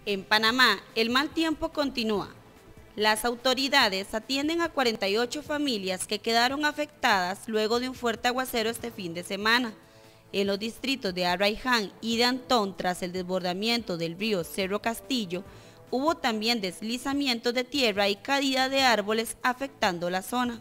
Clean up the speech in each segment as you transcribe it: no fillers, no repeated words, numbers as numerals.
En Panamá, el mal tiempo continúa. Las autoridades atienden a 48 familias que quedaron afectadas luego de un fuerte aguacero este fin de semana. En los distritos de Arraiján y de Antón, tras el desbordamiento del río Cerro Castillo, hubo también deslizamientos de tierra y caída de árboles afectando la zona.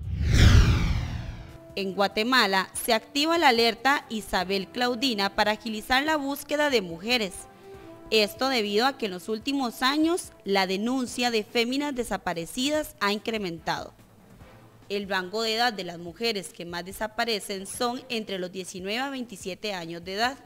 En Guatemala se activa la alerta Isabel Claudina para agilizar la búsqueda de mujeres. Esto debido a que en los últimos años la denuncia de féminas desaparecidas ha incrementado. El rango de edad de las mujeres que más desaparecen son entre los 19 a 27 años de edad.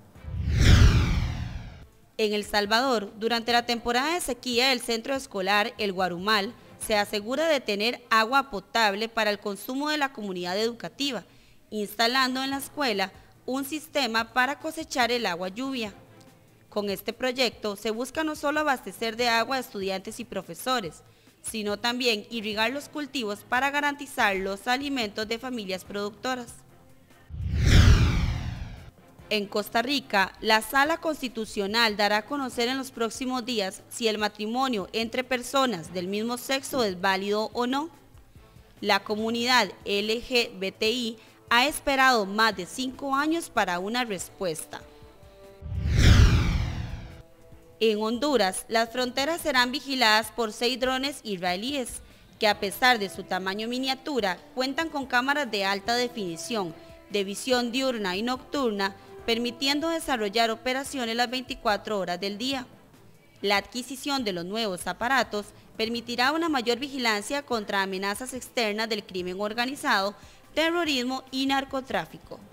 En El Salvador, durante la temporada de sequía del centro escolar El Guarumal, se asegura de tener agua potable para el consumo de la comunidad educativa, instalando en la escuela un sistema para cosechar el agua lluvia. Con este proyecto se busca no solo abastecer de agua a estudiantes y profesores, sino también irrigar los cultivos para garantizar los alimentos de familias productoras. En Costa Rica, la Sala Constitucional dará a conocer en los próximos días si el matrimonio entre personas del mismo sexo es válido o no. La comunidad LGBTI ha esperado más de 5 años para una respuesta. En Honduras, las fronteras serán vigiladas por 6 drones israelíes, que a pesar de su tamaño miniatura, cuentan con cámaras de alta definición, de visión diurna y nocturna, permitiendo desarrollar operaciones las 24 horas del día. La adquisición de los nuevos aparatos permitirá una mayor vigilancia contra amenazas externas del crimen organizado, terrorismo y narcotráfico.